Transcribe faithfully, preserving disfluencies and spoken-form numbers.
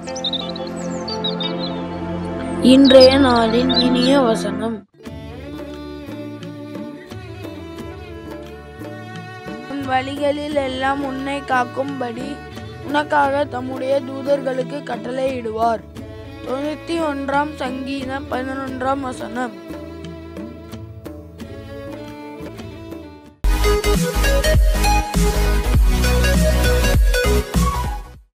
இன்றைய நாளின் இனிய வசனம். உன் வழிகளில் எல்லாம் உன்னை காக்கும்படி உனக்காக தம்முடைய தூதர்களுக்கு கட்டளையிடுவார். தொண்ணூத்தி ஒன்றாம் சங்கீதம் பதினொன்றாம் வசனம்.